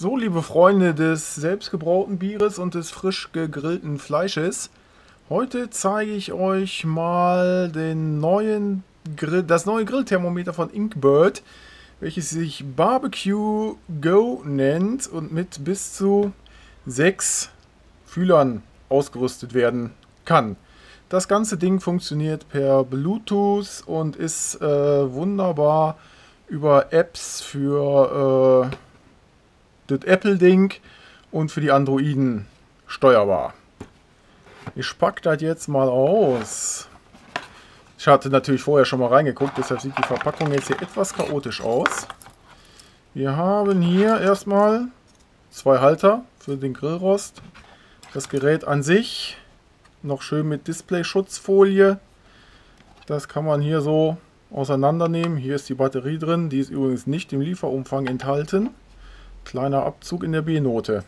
So, liebe Freunde des selbstgebrauten Bieres und des frisch gegrillten Fleisches, heute zeige ich euch mal das neue Grillthermometer von Inkbird, welches sich Barbecue Go nennt und mit bis zu 6 Fühlern ausgerüstet werden kann. Das ganze Ding funktioniert per Bluetooth und ist wunderbar über Apps für das Apple-Ding und für die Androiden steuerbar. Ich packe das jetzt mal aus. Ich hatte natürlich vorher schon mal reingeguckt, deshalb sieht die Verpackung jetzt hier etwas chaotisch aus. Wir haben hier erstmal 2 Halter für den Grillrost. Das Gerät an sich noch schön mit Display-Schutzfolie. Das kann man hier so auseinandernehmen. Hier ist die Batterie drin, die ist übrigens nicht im Lieferumfang enthalten. Kleiner Abzug in der B-Note.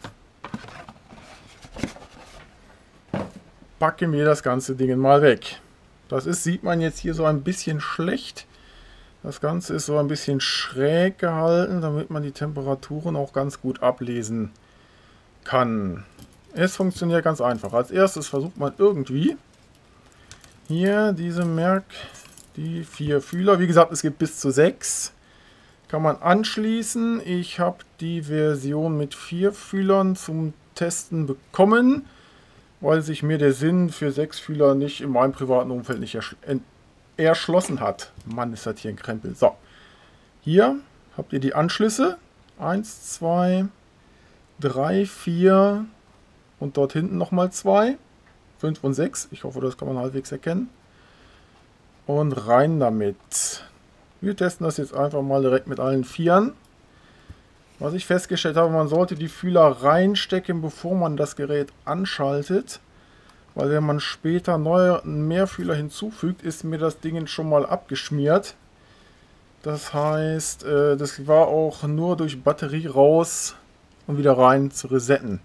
Packen wir das ganze Ding mal weg. Das ist, sieht man jetzt hier so ein bisschen schlecht. Das Ganze ist so ein bisschen schräg gehalten, damit man die Temperaturen auch ganz gut ablesen kann. Es funktioniert ganz einfach. Als erstes versucht man irgendwie hier die 4 Fühler. Wie gesagt, es gibt bis zu 6. Kann man anschließen. Ich habe die Version mit 4 Fühlern zum Testen bekommen, weil sich mir der Sinn für 6 Fühler nicht in meinem privaten Umfeld nicht erschlossen hat. Mann, ist das hier ein Krempel. So, hier habt ihr die Anschlüsse. 1, 2, 3, 4 und dort hinten nochmal 2. 5 und 6. Ich hoffe, das kann man halbwegs erkennen. Und rein damit. Wir testen das jetzt einfach mal direkt mit allen 4. Was ich festgestellt habe, man sollte die Fühler reinstecken, bevor man das Gerät anschaltet. Weil wenn man später mehr Fühler hinzufügt, ist mir das Ding schon mal abgeschmiert. Das heißt, das war auch nur durch Batterie raus und wieder rein zu resetten.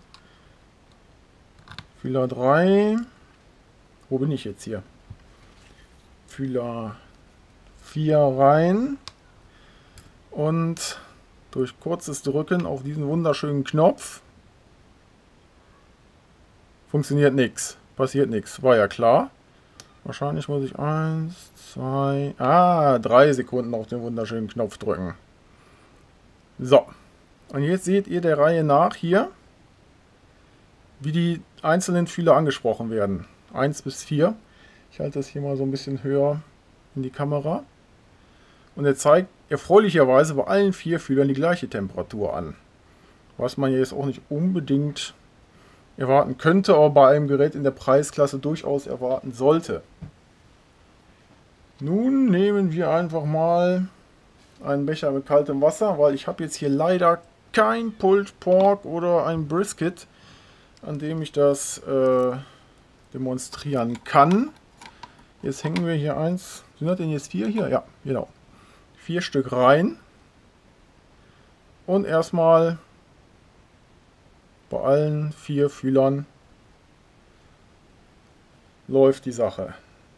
Fühler 3. Wo bin ich jetzt hier? Fühler 4 rein und durch kurzes Drücken auf diesen wunderschönen Knopf funktioniert nichts, passiert nichts, war ja klar. Wahrscheinlich muss ich 1, 2, 3 Sekunden auf den wunderschönen Knopf drücken. So, und jetzt seht ihr der Reihe nach hier, wie die einzelnen Fühler angesprochen werden. 1 bis 4. Ich halte das hier mal so ein bisschen höher in die Kamera. Und er zeigt erfreulicherweise bei allen 4 Fühlern die gleiche Temperatur an. Was man jetzt auch nicht unbedingt erwarten könnte, aber bei einem Gerät in der Preisklasse durchaus erwarten sollte. Nun nehmen wir einfach mal einen Becher mit kaltem Wasser, weil ich habe jetzt hier leider kein Pulled Pork oder ein Brisket, an dem ich das demonstrieren kann. Jetzt hängen wir hier eins. Sind das denn jetzt 4 hier? Ja, genau. 4 Stück rein. Und erstmal bei allen 4 Fühlern läuft die Sache.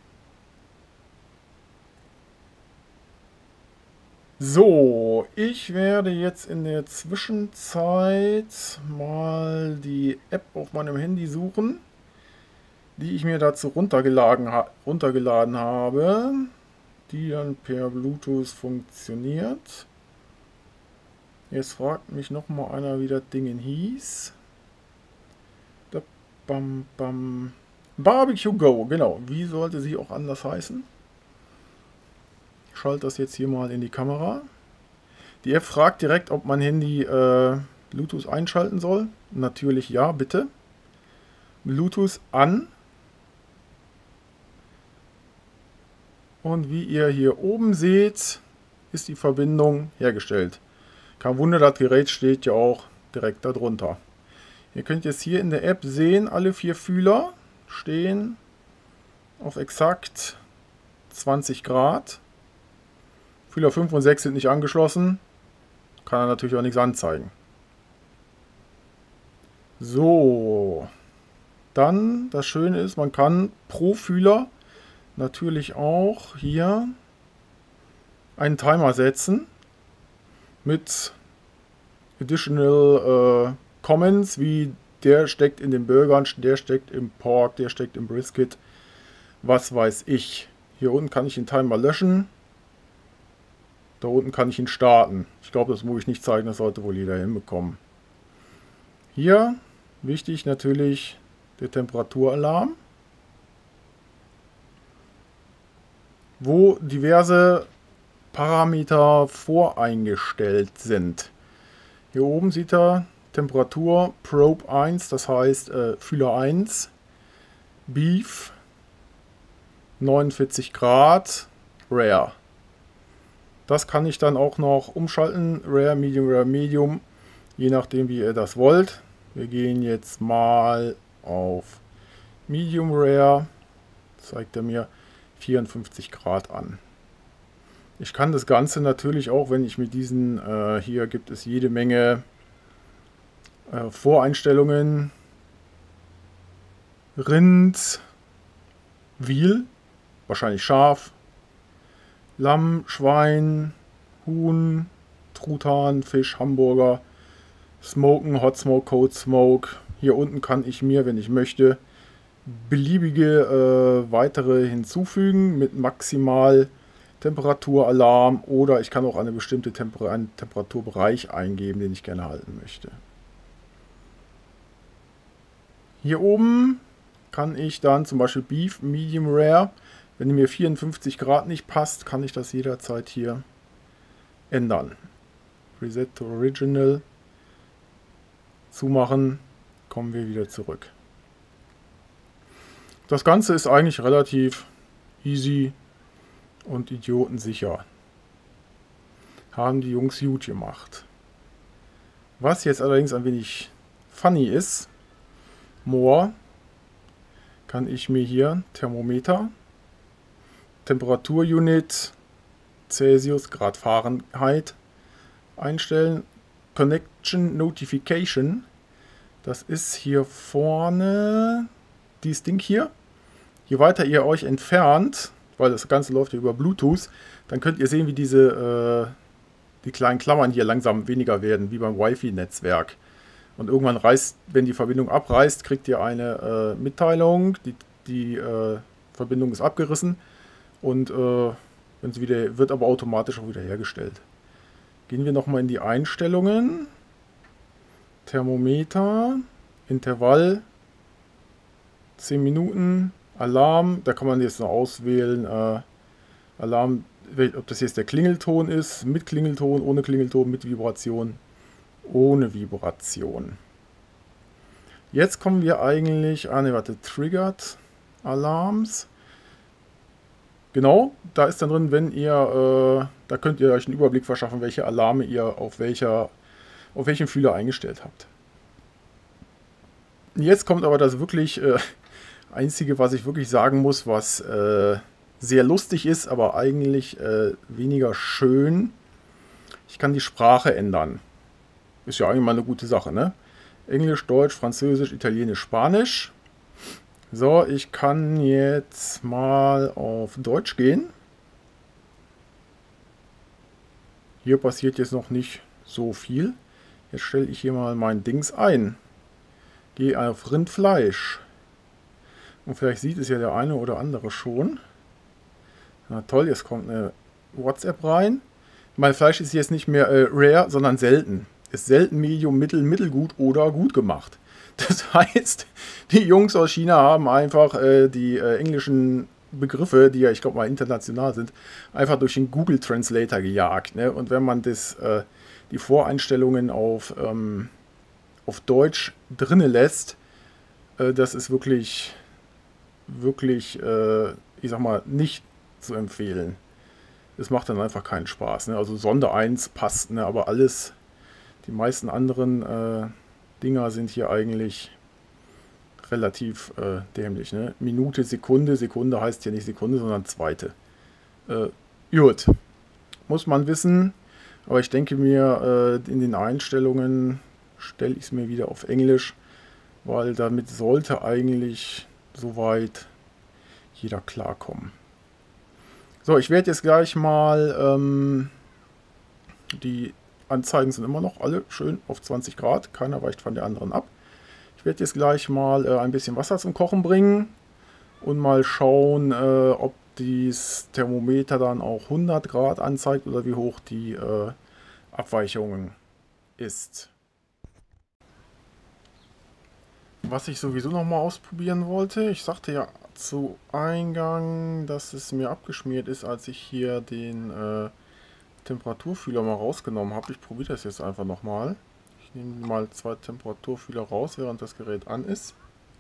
So, ich werde jetzt in der Zwischenzeit mal die App auf meinem Handy suchen, die ich mir dazu runtergeladen habe, die dann per Bluetooth funktioniert. Jetzt fragt mich noch mal einer, wie das Ding hieß. Barbecue Go, genau. Wie sollte sie auch anders heißen? Ich schalte das jetzt hier mal in die Kamera. Die App fragt direkt, ob mein Handy Bluetooth einschalten soll. Natürlich ja, bitte. Bluetooth an. Und wie ihr hier oben seht, ist die Verbindung hergestellt. Kein Wunder, das Gerät steht ja auch direkt darunter. Ihr könnt jetzt hier in der App sehen, alle 4 Fühler stehen auf exakt 20 Grad. Fühler 5 und 6 sind nicht angeschlossen. Kann er natürlich auch nichts anzeigen. So. Dann, das Schöne ist, man kann pro Fühler natürlich auch hier einen Timer setzen mit Additional Comments, wie der steckt in den Burgern, der steckt im Pork, der steckt im Brisket, was weiß ich. Hier unten kann ich den Timer löschen. Da unten kann ich ihn starten. Ich glaube, das muss ich nicht zeigen, das sollte wohl jeder hinbekommen. Hier, wichtig natürlich, der Temperaturalarm, wo diverse Parameter voreingestellt sind. Hier oben sieht er Temperatur Probe 1, das heißt Fühler 1, Beef, 49 Grad, Rare. Das kann ich dann auch noch umschalten, Rare, Medium, je nachdem wie ihr das wollt. Wir gehen jetzt mal auf Medium Rare, zeigt er mir 54 Grad an. Ich kann das Ganze natürlich auch, wenn ich mit diesen, hier gibt es jede Menge Voreinstellungen, Rind, Wiel, wahrscheinlich Schaf, Lamm, Schwein, Huhn, Truthahn, Fisch, Hamburger, Smoken, Hot Smoke, Cold Smoke. Hier unten kann ich mir, wenn ich möchte, beliebige weitere hinzufügen mit maximal Temperaturalarm, oder ich kann auch eine bestimmte einen Temperaturbereich eingeben, den ich gerne halten möchte. Hier oben kann ich dann zum Beispiel Beef, Medium Rare, wenn mir 54 Grad nicht passt, kann ich das jederzeit hier ändern. Reset to Original, zumachen, kommen wir wieder zurück. Das Ganze ist eigentlich relativ easy und idiotensicher. Haben die Jungs gut gemacht. Was jetzt allerdings ein wenig funny ist, More, kann ich mir hier Thermometer, Temperaturunit, Celsius, Grad Fahrenheit einstellen. Connection Notification, das ist hier vorne dieses Ding hier. Je weiter ihr euch entfernt, weil das Ganze läuft ja über Bluetooth, dann könnt ihr sehen, wie die kleinen Klammern hier langsam weniger werden, wie beim Wi-Fi-Netzwerk. Und irgendwann reißt, wenn die Verbindung abreißt, kriegt ihr eine Mitteilung, die Verbindung ist abgerissen und wenn sie wieder, wird aber automatisch auch wieder hergestellt. Gehen wir nochmal in die Einstellungen. Thermometer, Intervall, 10 Minuten, Alarm, da kann man jetzt noch auswählen, Alarm, ob das jetzt der Klingelton ist, mit Klingelton, ohne Klingelton, mit Vibration, ohne Vibration. Jetzt kommen wir eigentlich an, Triggered Alarms. Genau, da ist dann drin, wenn ihr, da könnt ihr euch einen Überblick verschaffen, welche Alarme ihr auf welchem Fühler eingestellt habt. Jetzt kommt aber das wirklich Einzige, was ich wirklich sagen muss, was sehr lustig ist, aber eigentlich weniger schön. Ich kann die Sprache ändern. Ist ja eigentlich mal eine gute Sache, ne? Englisch, Deutsch, Französisch, Italienisch, Spanisch. So, ich kann jetzt mal auf Deutsch gehen. Hier passiert jetzt noch nicht so viel. Jetzt stelle ich hier mal mein Dings ein. Gehe auf Rindfleisch. Und vielleicht sieht es ja der eine oder andere schon. Na toll, jetzt kommt eine WhatsApp rein. Mein Fleisch ist jetzt nicht mehr rare, sondern selten. Ist selten, medium, mittelgut oder gut gemacht. Das heißt, die Jungs aus China haben einfach die englischen Begriffe, die ja, ich glaube mal international sind, einfach durch den Google Translator gejagt. Ne? Und wenn man die Voreinstellungen auf Deutsch drinne lässt, das ist wirklich, ich sag mal, nicht zu empfehlen. Das macht dann einfach keinen Spaß. Ne? Also Sonder 1 passt, ne? Aber alles, die meisten anderen Dinger sind hier eigentlich relativ dämlich. Ne? Minute, Sekunde. Sekunde heißt hier nicht Sekunde, sondern zweite. Gut. Muss man wissen. Aber ich denke mir, in den Einstellungen stelle ich es mir wieder auf Englisch, weil damit sollte eigentlich soweit jeder klarkommen. So, ich werde jetzt gleich mal die Anzeigen sind immer noch alle schön auf 20 Grad. Keiner weicht von der anderen ab. Ich werde jetzt gleich mal ein bisschen Wasser zum Kochen bringen und mal schauen, ob das Thermometer dann auch 100 Grad anzeigt oder wie hoch die Abweichung ist. Was ich sowieso noch mal ausprobieren wollte, ich sagte ja zu Eingang, dass es mir abgeschmiert ist, als ich hier den Temperaturfühler mal rausgenommen habe. Ich probiere das jetzt einfach nochmal. Ich nehme mal 2 Temperaturfühler raus, während das Gerät an ist.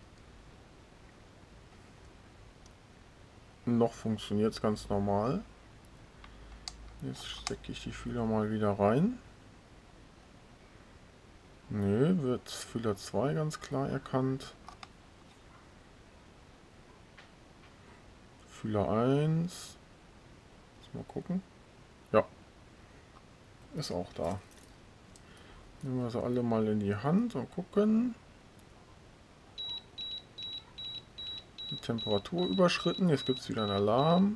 Noch funktioniert es ganz normal. Jetzt stecke ich die Fühler mal wieder rein. Nö, wird Fühler 2 ganz klar erkannt. Fühler 1. Mal gucken. Ja. Ist auch da. Nehmen wir sie alle mal in die Hand und gucken. Die Temperatur überschritten. Jetzt gibt es wieder einen Alarm.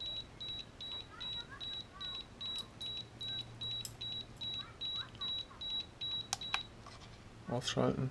Ausschalten.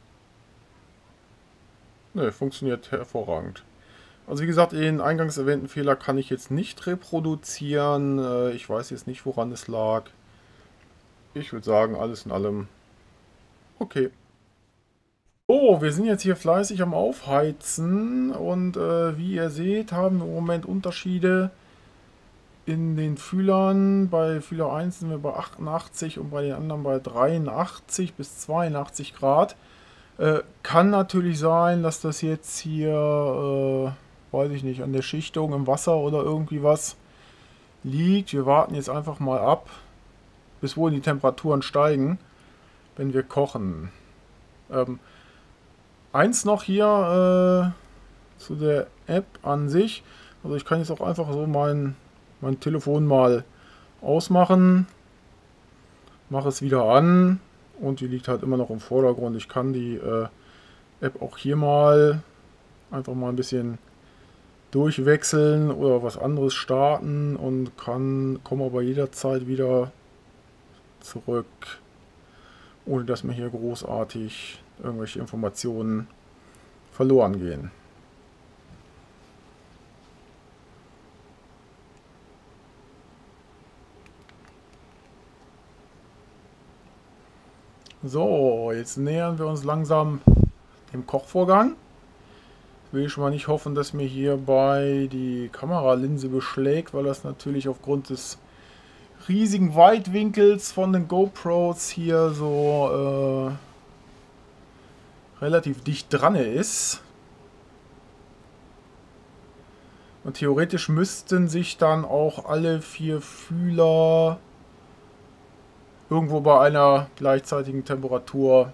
Ne, funktioniert hervorragend. Also wie gesagt, den eingangs erwähnten Fehler kann ich jetzt nicht reproduzieren. Ich weiß jetzt nicht, woran es lag. Ich würde sagen, alles in allem okay. So, wir sind jetzt hier fleißig am Aufheizen und wie ihr seht, haben wir im Moment Unterschiede in den Fühlern. Bei Fühler 1 sind wir bei 88 und bei den anderen bei 83 bis 82 Grad. Kann natürlich sein, dass das jetzt hier, weiß ich nicht, an der Schichtung im Wasser oder irgendwie was liegt. Wir warten jetzt einfach mal ab, bis wohin die Temperaturen steigen, wenn wir kochen. Eins noch hier zu der App an sich. Also ich kann jetzt auch einfach so mein Telefon mal ausmachen, mache es wieder an und die liegt halt immer noch im Vordergrund. Ich kann die App auch hier mal einfach mal ein bisschen durchwechseln oder was anderes starten und komme aber jederzeit wieder zurück, ohne dass mir hier großartig irgendwelche Informationen verloren gehen. So, jetzt nähern wir uns langsam dem Kochvorgang. Ich will schon mal nicht hoffen, dass mir hierbei die Kameralinse beschlägt, weil das natürlich aufgrund des riesigen Weitwinkels von den GoPros hier so relativ dicht dran ist. Und theoretisch müssten sich dann auch alle 4 Fühler irgendwo bei einer gleichzeitigen Temperatur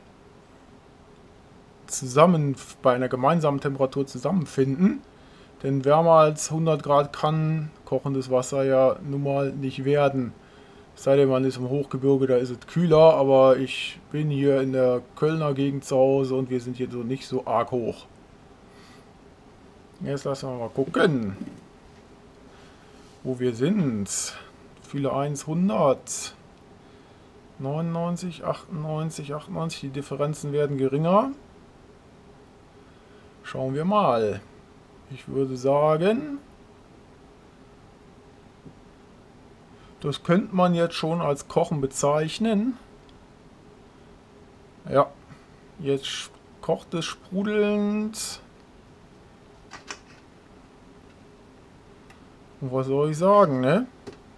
bei einer gemeinsamen Temperatur zusammenfinden. Denn wärmer als 100 Grad kann kochendes Wasser ja nun mal nicht werden. Es sei denn, man ist im Hochgebirge, da ist es kühler, aber ich bin hier in der Kölner Gegend zu Hause und wir sind hier so nicht so arg hoch. Jetzt lassen wir mal gucken, wo wir sind. Fühler 1 100, 99, 98, 98, die Differenzen werden geringer. Schauen wir mal. Ich würde sagen, das könnte man jetzt schon als Kochen bezeichnen. Ja, jetzt kocht es sprudelnd. Und was soll ich sagen, ne?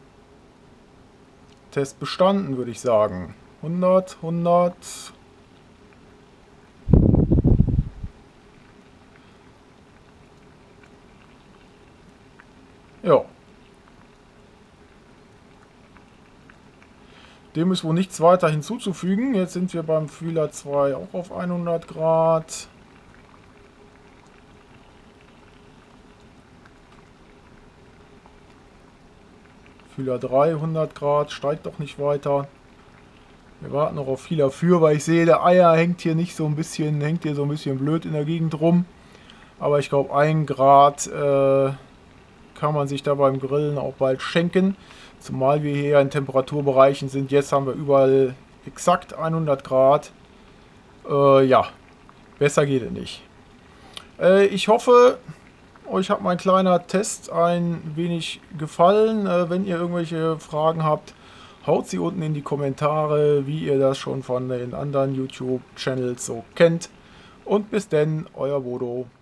Test bestanden, würde ich sagen. 100, 100. Ja. Dem ist wohl nichts weiter hinzuzufügen. Jetzt sind wir beim Fühler 2 auch auf 100 Grad. Fühler 3 100 Grad, steigt doch nicht weiter. Wir warten noch auf Fühler 4, weil ich sehe, der Eier hängt hier so ein bisschen blöd in der Gegend rum. Aber ich glaube 1 Grad kann man sich da beim Grillen auch bald schenken. Zumal wir hier in Temperaturbereichen sind. Jetzt haben wir überall exakt 100 Grad. Ja, besser geht es nicht. Ich hoffe, euch hat mein kleiner Test ein wenig gefallen. Wenn ihr irgendwelche Fragen habt, haut sie unten in die Kommentare, wie ihr das schon von den anderen YouTube-Channels so kennt. Und bis denn, euer Bodo.